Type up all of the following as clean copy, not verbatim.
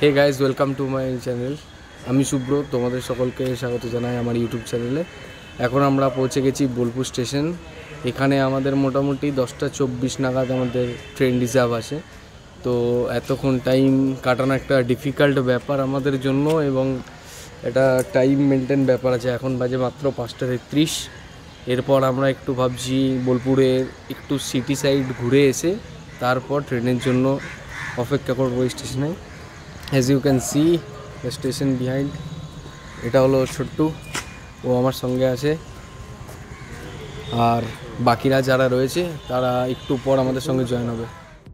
Hey guys, welcome to my channel. আমি শুভ্র, তোমাদের সকলকে স্বাগত জানাই আমার ইউটিউব চ্যানেলে। এখন আমরা পৌঁছে গেছি বোলপুর স্টেশন। এখানে আমাদের মোটামুটি 10:24 নাগাদ আমাদের ট্রেন রিজার্ভ আছে। তো এতক্ষণ টাইম কাটানো একটা ডিফিকাল্ট ব্যাপার আমাদের জন্য, এবং এটা টাইম মেনটেন ব্যাপার আছে। এখন বাজে মাত্র 5:33। এরপর আমরা একটু ভাবছি বোলপুরের একটু সিটি সাইড ঘুরে এসে তারপর ট্রেনের জন্য অপেক্ষা করবো স্টেশনে। As you can see the station behind, এটা হলো ছোট্টু, ও আমার সঙ্গে আছে। আর বাকিরা যারা রয়েছে তারা একটু পর আমাদের সঙ্গে জয়েন হবে।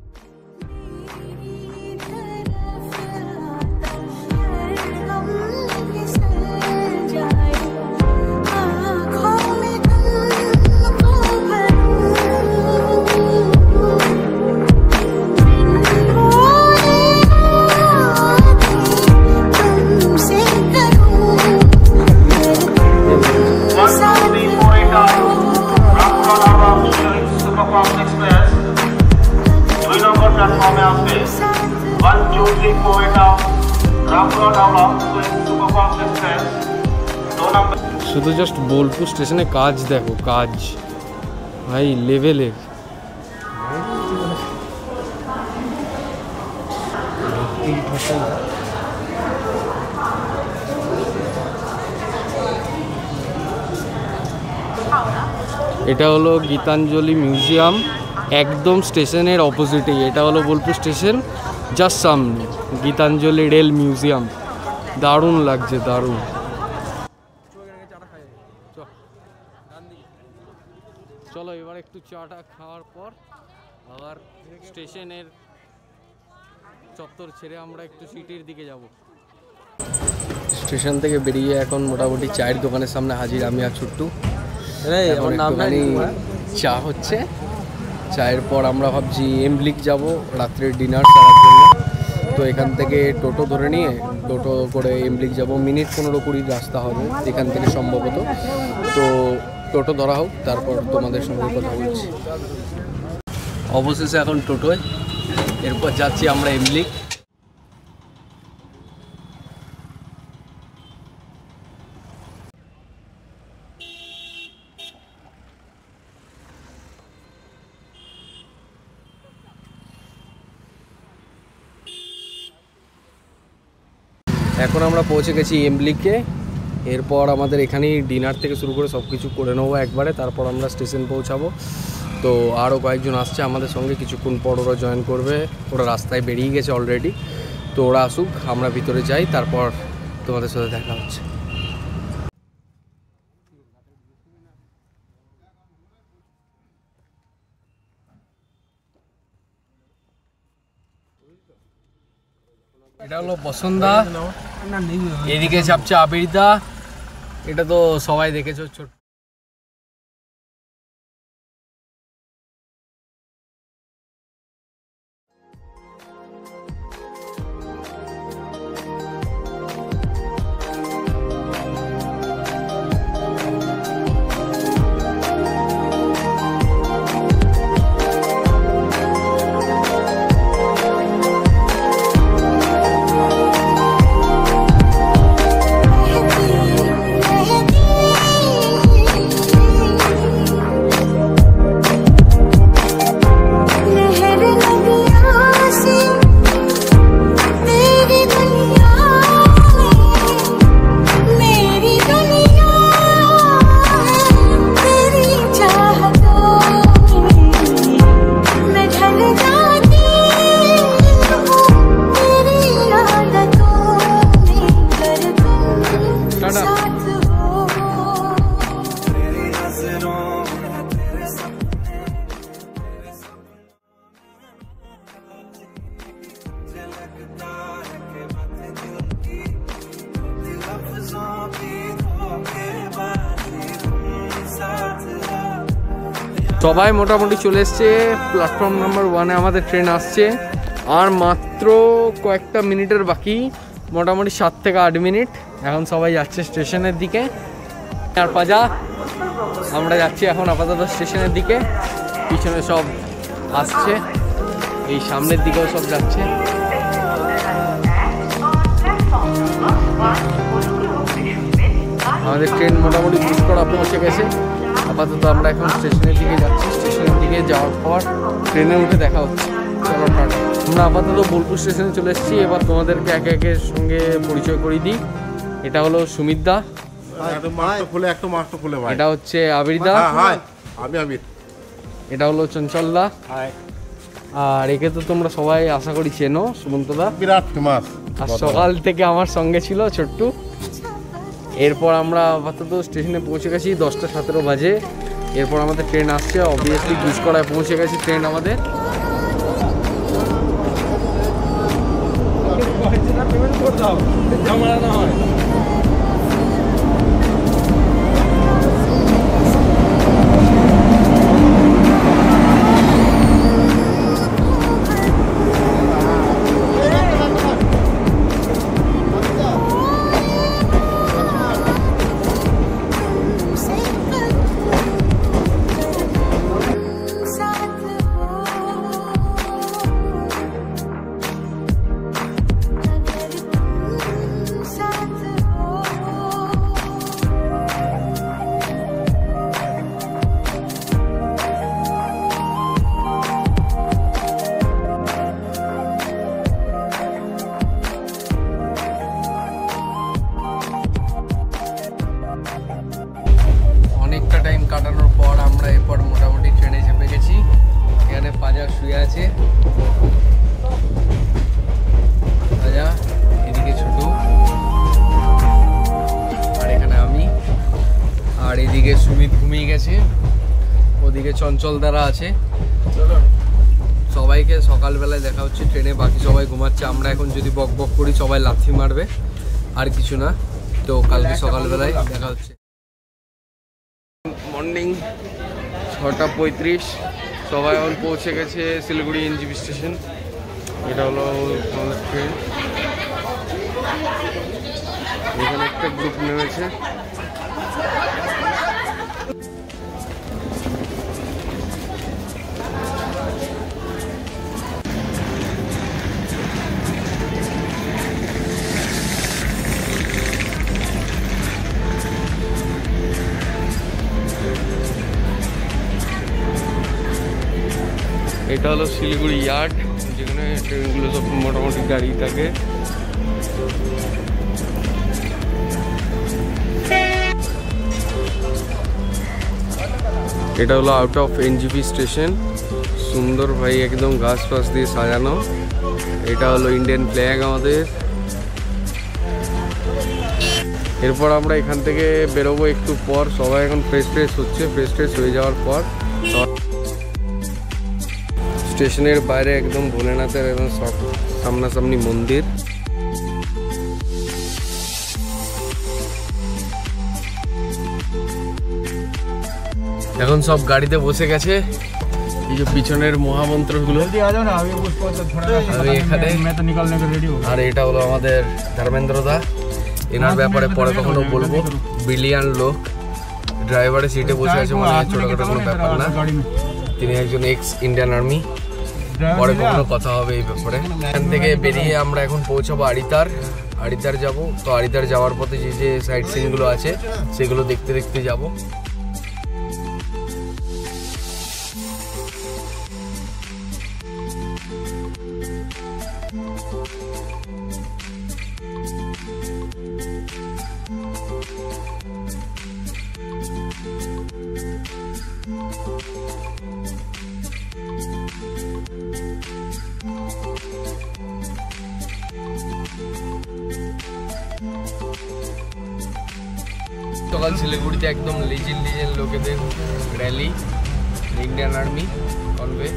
শুধু জাস্ট বোলপুর স্টেশনে কাজ দেখো, কাজ ভাই লেভেলের। এটা হলো গীতাঞ্জলি মিউজিয়াম, একদম স্টেশনের অপোজিটেই। এটা হলো বোলপুর স্টেশন, জাস্ট সামনে গীতাঞ্জলি রেল মিউজিয়াম। দারুণ লাগছে, দারুণ। চলো এবার একটু চাটা খাওয়ার পর আবার স্টেশনের চত্বর ছেড়ে আমরা একটু সিটির দিকে যাব। স্টেশন থেকে বেরিয়ে এখন মোটামুটি চায়ের দোকানের সামনে হাজির আমি আর ছোট্টু। চা হচ্ছে, চায়ের পর আমরা ভাবছি এমব্লিক যাব রাত্রের ডিনার করার জন্য। তো এখান থেকে টোটো ধরে নিয়ে টোটো করে এমব্লিক যাব। মিনিট 15-20 রাস্তা হবে এখান থেকে সম্ভবত। তো টোটো ধরা হোক, তারপর তোমাদের সঙ্গে কথা বলছি। অবশেষে এখন টোটোয়, এরপর যাচ্ছি আমরা এমব্লিক। এখন আমরা পৌঁছে গেছি এমব্লিকে। এরপর আমাদের এখানেই ডিনার থেকে শুরু করে সব কিছু করে নেবো একবারে, তারপর আমরা স্টেশন পৌঁছাবো। তো আরও কয়েকজন আসছে আমাদের সঙ্গে, কিছুক্ষণ পর ওরা জয়েন করবে। ওরা রাস্তায় বেরিয়ে গেছে অলরেডি। তো ওরা আসুক, আমরা ভিতরে যাই, তারপর তোমাদের সাথে দেখা হচ্ছে। এটা হলো বসন্দা, এদিকে চাপছে আবিরদা। এটা তো সবাই দেখেছো, ছোট সবাই মোটামুটি চলে এসছে। প্ল্যাটফর্ম নাম্বার 1-এ আমাদের ট্রেন আসছে। আর মাত্র কয়েকটা মিনিটের বাকি, মোটামুটি 7 থেকে 8 মিনিট। এখন সবাই যাচ্ছে স্টেশনের দিকে। আর পাজা আমরা যাচ্ছি এখন আপাতত স্টেশনের দিকে। পিছনে সব আসছে, এই সামনের দিকেও সব যাচ্ছে। আমাদের ট্রেন মোটামুটি পুষ্করা পৌঁছে গেছে। আপাতত আমরা এখন স্টেশনের দিকে যাচ্ছি। স্টেশনের দিকে যাওয়ার পর ট্রেনে উঠে দেখা হচ্ছে। চলো টাটা। আমরা আপাতত বোলপুর স্টেশনে চলে এসেছি। এবার তোমাদেরকে একে একের সঙ্গে পরিচয় করিয়ে দিই। এটা হলো সুমিত দা, এটা হচ্ছে আবির দা, এটা হলো চঞ্চল দা, আর একে তো তোমরা সবাই আশা করি চেনো, সুমন্ত দা বিরাট ফেমাস। আর সকাল থেকে আমার সঙ্গে ছিল ছোট্টু। এরপর আমরা আপাতত স্টেশনে পৌঁছে গেছি, 10টা 17 বাজে। এরপর আমাদের ট্রেন আসছে, অবভিয়াসলি গুসকরায় পৌঁছে গেছে ট্রেন আমাদের। অনেকটা টাইম কাটানোর পর আমরা এরপর মোটামুটি ট্রেনে চেপে গেছি। এখানে পাজা শুয়ে আছে, পাজা, এদিকে ছোট, আর এখানে আমি, আর এদিকে সুমিত ঘুমিয়ে গেছে, ওদিকে চঞ্চল দ্বারা আছে। সবাইকে সকালবেলায় দেখা হচ্ছে ট্রেনে, বাকি সবাই ঘুমাচ্ছে। আমরা এখন যদি বক বক করি সবাই লাথি মারবে, আর কিছু না। তো কালকে সকালবেলায় দেখা হচ্ছে। মর্নিং 6:35, সবাই এখন পৌঁছে গেছে শিলিগুড়ি এনজিপি স্টেশন। এটা হলো আমাদের ট্রেন। এখানে একটা গ্রুপ নেমেছে। এটা হলো শিলিগুড়ি ইয়ার্ড, যেখানে ট্রেনগুলো সব মোটামুটি গাড়ি থাকে। এটা হলো আউট অফ এনজিপি স্টেশন, সুন্দর ভাই একদম গাছ ফাছ দিয়ে সাজানো। এটা হলো ইন্ডিয়ান ফ্ল্যাগ আমাদের। এরপর আমরা এখান থেকে বেরোবো একটু পর। সবাই এখন ফ্রেশ হচ্ছে। ফ্রেশ হয়ে যাওয়ার পর স্টেশনের বাইরে একদম ভোলেনাথের একদম সামনাসামনি মন্দির। এখন সব গাড়িতে বসে গেছে। এই যে পিছনের মহামন্ত্রগুলো, আর এটা হলো আমাদের ধর্মেন্দ্র দা। এনার ব্যাপারে পরে কখনো বলবো। ব্রিলিয়ান লোক, ড্রাইভারের সিটে বসে আছে, মনে হয় ছোটখাটো কোনো ব্যাপার না। তিনি একজন এক্স ইন্ডিয়ান আর্মি। পরে কখনো কথা হবে এই ব্যাপারে। এখান থেকে বেরিয়ে আমরা এখন পৌঁছাবো আড়িতার যাব। তো আড়িতার যাওয়ার পথে যে সাইট সিনগুলো আছে সেগুলো দেখতে যাব। সকাল শিলিগুড়িতে একদম লিজেন্ড লোকেদের র্যালি, ইন্ডিয়ান আর্মি কনভে।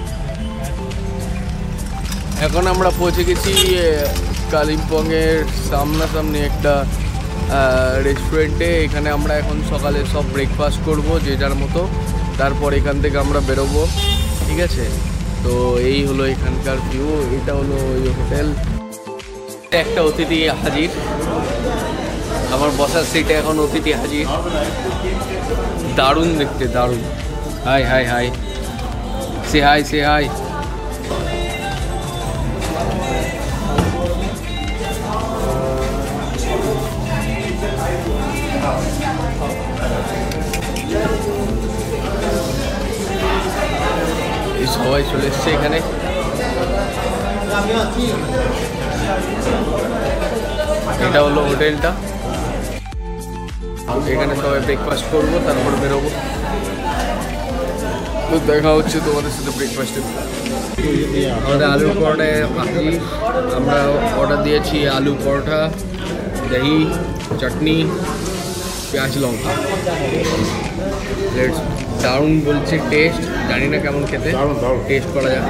এখন আমরা পৌঁছে গেছি কালিম্পংয়ের সামনাসামনি একটা রেস্টুরেন্টে। এখানে আমরা এখন সকালে সব ব্রেকফাস্ট করব যে যার মতো। তারপর এখান থেকে আমরা বেরোবো, ঠিক আছে? তো এই হলো এখানকার ভিউ। এটা হলো ওই হোটেল। একটা অতিথি হাজির, আমার বসার সিটে এখন অতিথি হাজির। দারুণ দেখতে, দারুণ। Hi hi hi, say hi. সবাই চলে এসছে এখানে। এটা হলো হোটেলটা, এখানে সবাই ব্রেকফাস্ট করবো, তারপর বেরোবো। তো দেখা হচ্ছে তোমাদের সাথে ব্রেকফাস্টে। আমাদের আলু পরোটায় বাকি, আমরা অর্ডার দিয়েছি আলু পরোটা, দহি, চাটনি, পেঁয়াজ লঙ্কা। দারুণ বলছে টেস্ট, জানি না কেমন খেতে, টেস্ট করা যাক।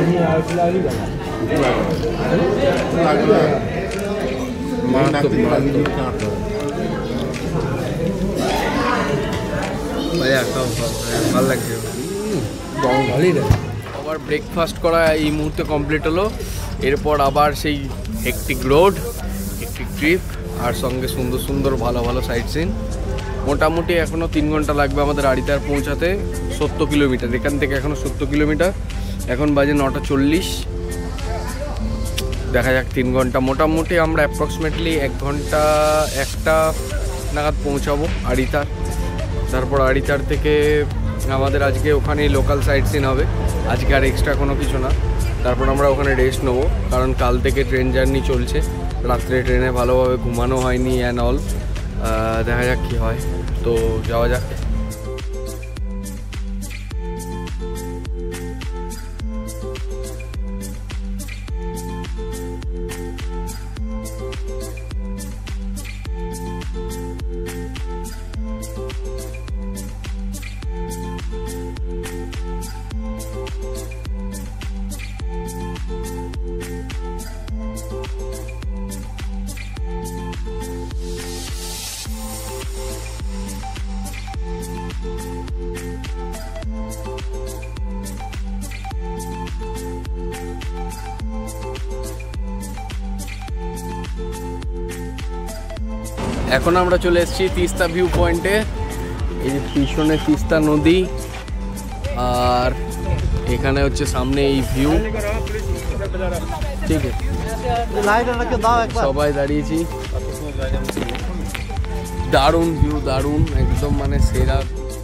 মারাত্মক মারাত্মক। খাও খাও, ভালো লাগছে, ভালোই রে। আবার ব্রেকফাস্ট করা এই মুহূর্তে কমপ্লিট হলো। এরপর আবার সেই হেকটিক রোড, হেকটিক ট্রিপ, আর সঙ্গে সুন্দর সুন্দর ভালো ভালো সাইট সিন। মোটামুটি এখনও 3 ঘন্টা লাগবে আমাদের আড়িতার পৌঁছাতে। 70 কিলোমিটার এখান থেকে, এখনও 70 কিলোমিটার। এখন বাজে 9:40। দেখা যাক 3 ঘন্টা, মোটামুটি আমরা অ্যাপ্রক্সিমেটলি 1 ঘন্টা 1টা নাগাদ পৌঁছাবো আড়িতার। তারপর আড়িতার থেকে আমাদের আজকে ওখানেই লোকাল সাইট সিন হবে, আজকে আর এক্সট্রা কোনো কিছু না। তারপর আমরা ওখানে রেস্ট নেবো, কারণ কাল থেকে ট্রেন জার্নি চলছে, রাত্রে ট্রেনে ভালোভাবে ঘুমানো হয়নি অ্যান্ড অল। দেখা যাক কী হয়, তো যাওয়া যাক। এখন আমরা চলে এসেছি তিস্তা ভিউ পয়েন্টে। এই যে পিছনে তিস্তা নদী, আর এখানে হচ্ছে সামনে এই ভিউ। ঠিক আছে, সবাই দাঁড়িয়েছি। দারুণ ভিউ, দারুণ, একদম মানে সেরা।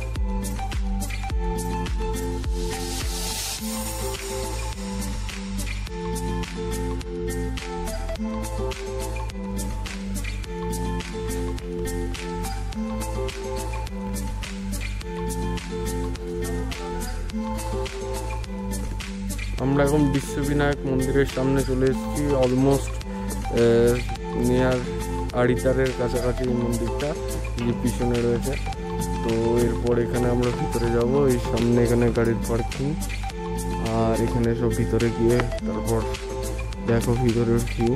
আমরা এখন বিশ্ববিনায়ক মন্দিরের সামনে চলে এসেছি, অলমোস্ট নিয়ার আড়িতারের কাছাকাছি এই মন্দিরটা, যে পিছনে রয়েছে। তো এরপর এখানে আমরা ভিতরে যাব, এই সামনে এখানে গাড়ির পার্কিং, আর এখানে সব ভিতরে গিয়ে তারপর দেখো ভিতরের ভিউ।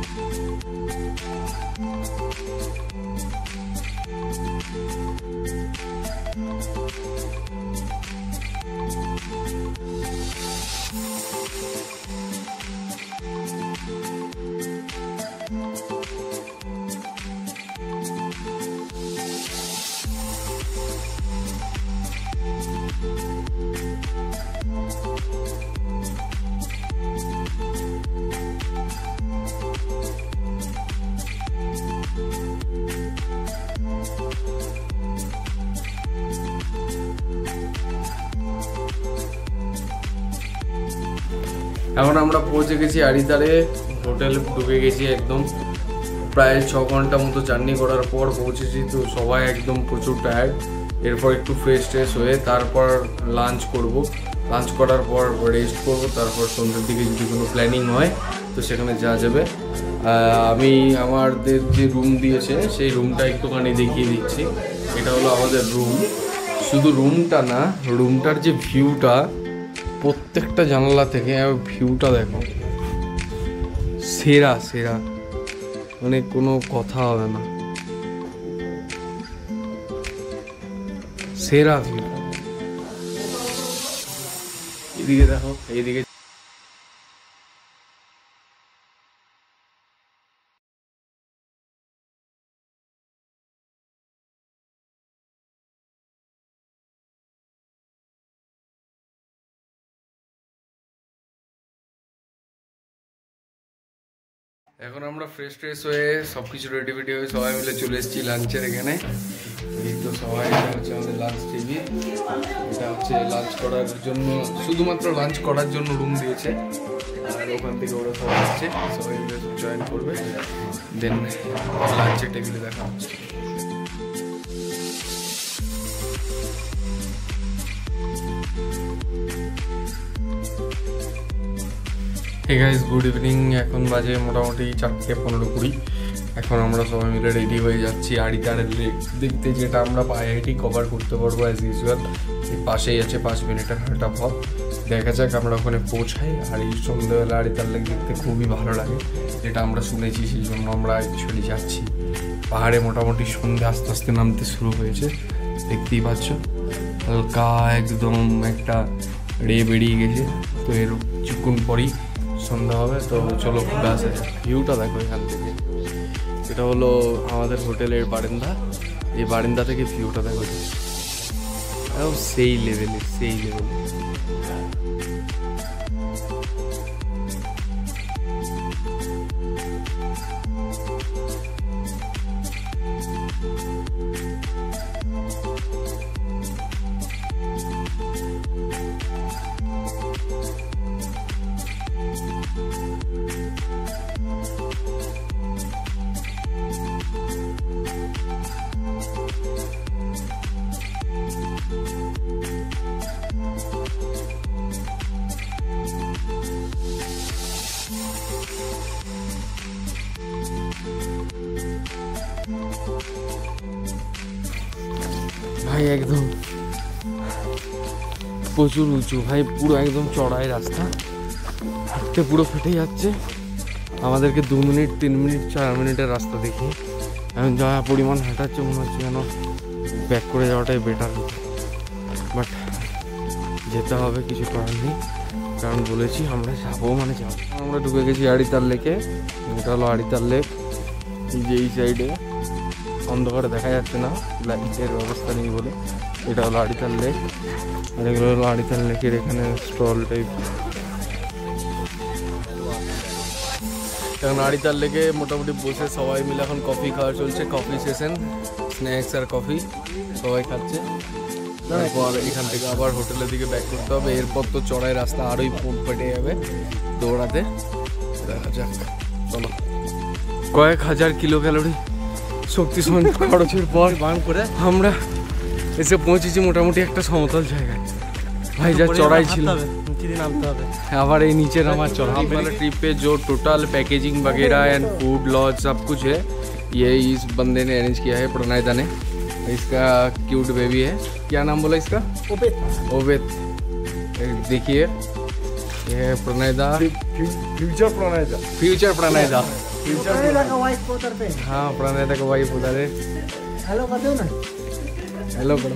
এখন আমরা পৌঁছে গেছি আড়িতারে, হোটেলে ঢুকে গেছি একদম। প্রায় 6 ঘন্টা মতো জার্নি করার পর পৌঁছেছি। তো সবাই একদম প্রচুর টায়ার্ড। এরপর একটু ফ্রেশ ট্রেশ হয়ে তারপর লাঞ্চ করব। লাঞ্চ করার পর রেস্ট করব, তারপর সন্ধ্যের দিকে যদি কোনো প্ল্যানিং হয় তো সেখানে যাওয়া যাবে। আমি আমাদের যে রুম দিয়েছে সেই রুমটা একটুখানি দেখিয়ে দিচ্ছি। এটা হলো আমাদের রুম। শুধু রুমটা না, রুমটার যে ভিউটা, প্রত্যেকটা জানালা থেকে ভিউটা দেখো, সেরা সেরা, মানে কোনো কথা হবে না, সেরা ভিউ। এদিকে দেখো, এইদিকে এখন আমরা ফ্রেশ হয়ে সব কিছু রেডি হয়ে সবাই মিলে চলে এসেছি লাঞ্চের এখানে। এই তো সবাই, এটা হচ্ছে আমাদের লাঞ্চ টেবিল। এটা হচ্ছে লাঞ্চ করার জন্য, শুধুমাত্র লাঞ্চ করার জন্য রুম দিয়েছে। আর ওখান থেকে ওরা সবাই আসছে, সবাই মিলে জয়েন করবে, দেন লাঞ্চের টেবিলে দেখা হচ্ছে। Hey guys, good evening. এখন বাজে মোটামুটি 4:15-20। এখন আমরা সবাই মিলে রেডি হয়ে যাচ্ছি আড়িতারের লেক দেখতে, যেটা আমরা পায়ে হেঁটেই কভার করতে পারবো অ্যাজ ইউজুয়াল। এই পাশেই আছে 5 মিনিটের হাঁটা পথ। দেখা যাক আমরা ওখানে পৌঁছাই। আর এই সন্ধ্যাবেলা আড়িতার লেক দেখতে খুবই ভালো লাগে, যেটা আমরা শুনেছি, সেই জন্য আমরা অ্যাকচুয়ালি যাচ্ছি। পাহাড়ে মোটামুটি সন্ধ্যে আস্তে আস্তে নামতে শুরু হয়েছে, দেখতেই পাচ্ছ। হালকা একদম একটা রে বেরিয়ে গেছে, তো এর কিছুক্ষণ পরেই সন্ধ্যা হবে। তো চলো ঘুরে আসা যাক। ভিউটা দেখো এখান থেকে, এটা হলো আমাদের হোটেলের বারান্দা। এই বারান্দা থেকে ভিউটা দেখো, সেই লেভেলের। ভাই একদম প্রচুর উঁচু ভাই, পুরো একদম চড়াই রাস্তা, হাঁটতে পুরো ফেটে যাচ্ছে। আমাদেরকে 2 মিনিট 3 মিনিট 4 মিনিটের রাস্তা দেখি এখন যা পরিমাণ হাঁটাচ্ছে, মনে হচ্ছে যেন ব্যাক করে যাওয়াটাই বেটার হতো। বাট যেতে হবে, কিছু করার নেই, কারণ বলেছি আমরা যাবো মানে যাবো। আমরা ঢুকে গেছি আড়িতার লেকে। এটা হলো আড়িতার লেক। যে এই সাইডে অন্ধকারে দেখা যাচ্ছে না, লাইটের ব্যবস্থা নেই বলে। এটা হলো আড়িতার লেক, আর এগুলো হলো আড়িতার লেকের এখানে স্টল টাইপ। এখন আড়িতার লেকে মোটামুটি বসে সবাই মিলে এখন কফি খাওয়া চলছে, কফি সেশন, স্ন্যাক্স আর কফি সবাই খাচ্ছে। তারপর এখান থেকে আবার হোটেলের দিকে ব্যাক করতে হবে। এরপর তো চড়াই রাস্তা, আরোই পুট পেটে যাবে দৌড়াতে। দেখা যাক, চলো। কয়েক হাজার কিলো ক্যালোরি শক্তি খরচের পর বান করে আমরা এসে পৌঁছেছি মোটামুটি একটা সমতল জায়গায়। भाई जा चौड़ाई हमारे नीचे नमा चौड़ाई वाला ट्रिप पे जो टोटल पैकेजिंग वगैरह एंड फूड लॉज सब कुछ है ये इस बंदे ने अरेंज किया है, प्रणयदा ने। इसका क्यूट बेबी है, क्या नाम बोला इसका? ओबेद। देखिए ये प्रणयदा, फ्यूचर प्रणयदा का वाइफ उधर पे। हाँ, प्रणयदा का वाइफ उधर है। हेलो कर दो ना, हेलो करो।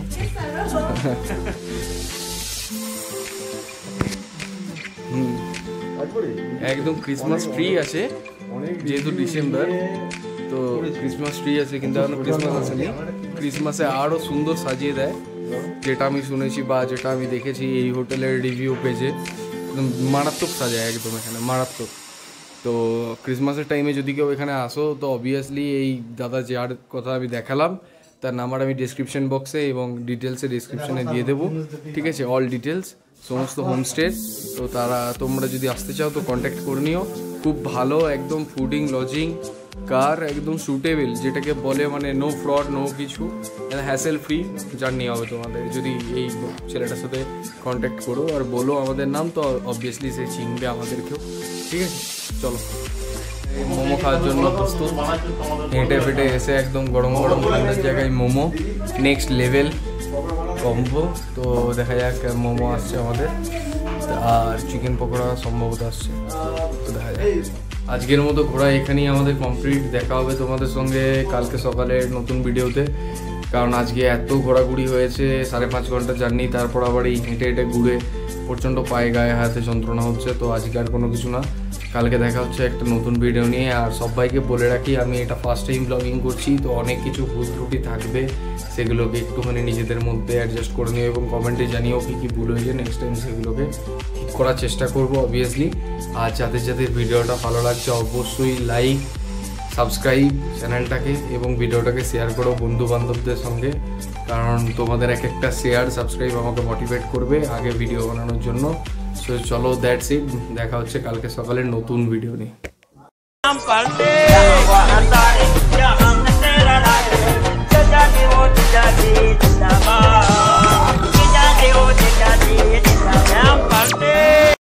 একদম ক্রিসমাস ট্রি আছে, যেহেতু ডিসেম্বর তো ক্রিসমাস ট্রি আছে, কিন্তু এখন ক্রিসমাস আসেনি। ক্রিসমাসে আরও সুন্দর সাজিয়ে দেয়, যেটা আমি শুনেছি বা যেটা আমি দেখেছি এই হোটেলের রিভিউ পেজে। একদম মারাত্মক সাজায়, একদম এখানে মারাত্মক। তো ক্রিসমাসের টাইমে যদি কেউ এখানে আসো তো অবভিয়াসলি এই দাদা যার কথা আমি দেখালাম তার নাম্বার আমি ডিসক্রিপশন বক্সে এবং ডিটেলসে ডিসক্রিপশনে দিয়ে দেবো, ঠিক আছে? অল ডিটেলস সমস্ত হোমস্টে। তো তোমরা যদি আসতে চাও তো কন্ট্যাক্ট করে নিও। খুব ভালো, একদম ফুডিং লজিং কার একদম সুটেবল, যেটাকে বলে মানে নো ফ্রড নো কিছু, হ্যাসেল ফ্রি জার্নি হবে তোমাদের যদি এই ছেলেটার সাথে কন্ট্যাক্ট করো আর বলো আমাদের নাম, তো অবভিয়াসলি সে চিনবে আমাদেরকেও, ঠিক আছে? চলো মোমো খাওয়ার জন্য প্রস্তুত। হেঁটে ফেটে এসে একদম গরম গরম ঠান্ডার জায়গায় মোমো নেক্সট লেভেল কম্বো। তো দেখা যাক, মোমো আসছে আমাদের আর চিকেন পকোড়া সম্ভবত আসছে, তো দেখা যাক। আজকের মতো ঘোরা এখানেই আমাদের কমপ্লিট। দেখা হবে তোমাদের সঙ্গে কালকে সকালের নতুন ভিডিওতে, কারণ আজকে এত ঘোরাঘুরি হয়েছে, 5.5 ঘন্টা জার্নি, তারপর আবার এই হেঁটে হেঁটে ঘুরে প্রচণ্ড পায়ে গায়ে হাতে যন্ত্রণা হচ্ছে। তো আজকে আর কোনো কিছু না, কালকে দেখা হচ্ছে একটা নতুন ভিডিও নিয়ে। আর সবাইকে বলে রাখি আমি এটা ফার্স্ট টাইম ব্লগিং করছি, তো অনেক কিছু ভুল ত্রুটি থাকবে, সেগুলোকে একটুখানি নিজেদের মধ্যে অ্যাডজাস্ট করে নিও এবং কমেন্টে জানিও কী ভুল হয়েছে। নেক্সট টাইম সেগুলোকে ঠিক করার চেষ্টা করবো অবভিয়াসলি। আর যাদের যাদের ভিডিওটা ভালো লাগছে অবশ্যই লাইক, সাবস্ক্রাইব চ্যানেলটাকে এবং ভিডিওটাকে শেয়ার করো বন্ধু বান্ধবদের সঙ্গে, কারণ তোমাদের এক একটা শেয়ার সাবস্ক্রাইব আমাকে মোটিভেট করবে আগে ভিডিও বানানোর জন্য। সো চলো, দ্যাটস ইট, দেখা হচ্ছে কালকে সকালে নতুন ভিডিও নিয়ে।